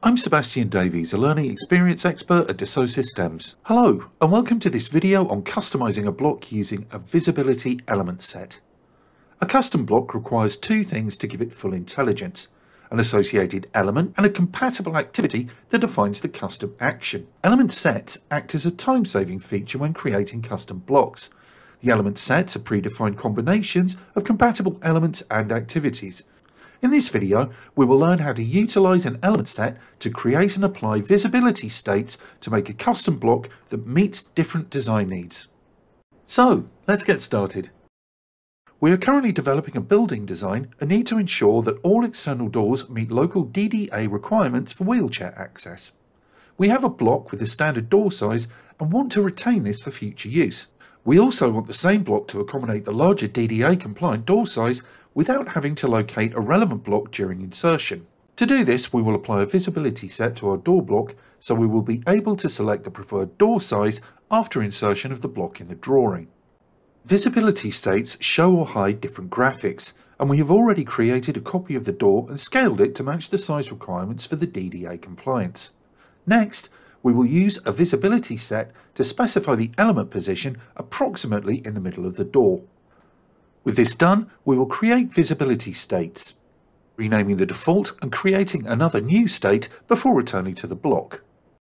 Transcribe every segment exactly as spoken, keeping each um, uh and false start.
I'm Sebastian Davies, a learning experience expert at Dassault Systems. Hello, and welcome to this video on customizing a block using a visibility element set. A custom block requires two things to give it full intelligence: an associated element and a compatible activity that defines the custom action. Element sets act as a time-saving feature when creating custom blocks. The element sets are predefined combinations of compatible elements and activities. In this video, we will learn how to utilize an element set to create and apply visibility states to make a custom block that meets different design needs. So, let's get started. We are currently developing a building design and need to ensure that all external doors meet local D D A requirements for wheelchair access. We have a block with a standard door size and want to retain this for future use. We also want the same block to accommodate the larger D D A compliant door size without having to locate a relevant block during insertion. To do this, we will apply a visibility set to our door block, so we will be able to select the preferred door size after insertion of the block in the drawing. Visibility states show or hide different graphics, and we have already created a copy of the door and scaled it to match the size requirements for the D D A compliance. Next, we will use a visibility set to specify the element position approximately in the middle of the door. With this done, we will create visibility states, renaming the default and creating another new state before returning to the block.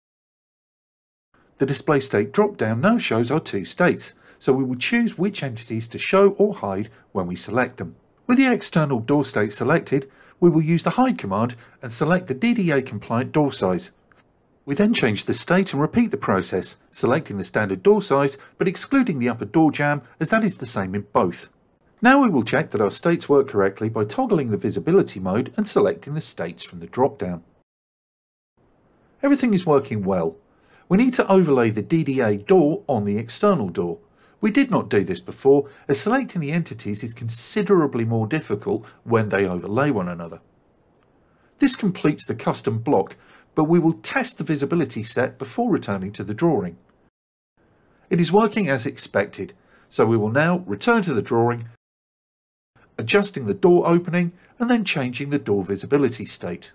The display state drop-down now shows our two states, so we will choose which entities to show or hide when we select them. With the external door state selected, we will use the hide command and select the D D A compliant door size. We then change the state and repeat the process, selecting the standard door size but excluding the upper door jamb, as that is the same in both. Now we will check that our states work correctly by toggling the visibility mode and selecting the states from the drop-down. Everything is working well. We need to overlay the D D A door on the external door. We did not do this before, as selecting the entities is considerably more difficult when they overlay one another. This completes the custom block, but we will test the visibility set before returning to the drawing. It is working as expected, so we will now return to the drawing, adjusting the door opening and then changing the door visibility state.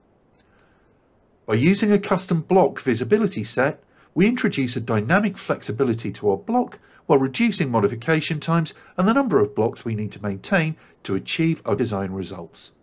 By using a custom block visibility set, we introduce a dynamic flexibility to our block while reducing modification times and the number of blocks we need to maintain to achieve our design results.